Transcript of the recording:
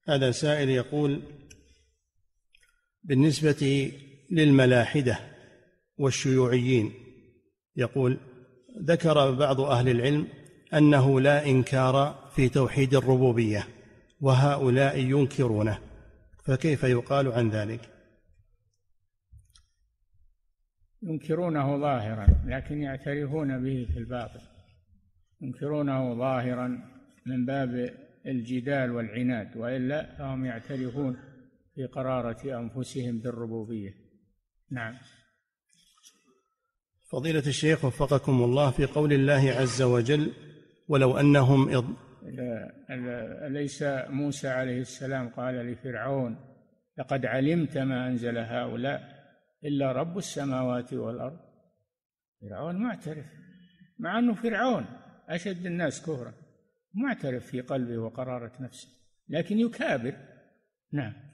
هذا سائل يقول: بالنسبة للملاحدة والشيوعيين، يقول: ذكر بعض أهل العلم أنه لا إنكار في توحيد الربوبية وهؤلاء ينكرونه، فكيف يقال عن ذلك؟ ينكرونه ظاهرا لكن يعترفون به في الباطن، ينكرونه ظاهرا من باب الجدال والعناد، وإلا فهم يعترفون في قرارة أنفسهم بالربوبية. نعم. فضيلة الشيخ وفقكم الله، في قول الله عز وجل: ولو أنهم أليس موسى عليه السلام قال لفرعون: لقد علمت ما أنزل هؤلاء إلا رب السماوات والأرض؟ فرعون معترف، مع أنه فرعون أشد الناس كفرا، معترف في قلبه وقرارة نفسه، لكن يكابر. نعم.